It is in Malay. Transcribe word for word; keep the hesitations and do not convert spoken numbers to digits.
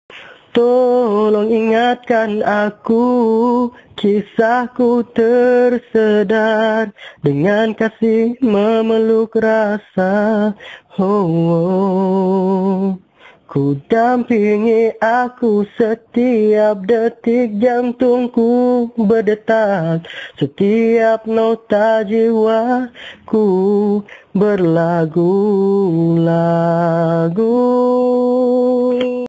Tolong ingatkan aku, kisahku tersedar dengan kasih memeluk rasa. Oh, oh. Ku dampingi aku setiap detik, jantungku berdetak, setiap nota jiwaku berlagu-lagu.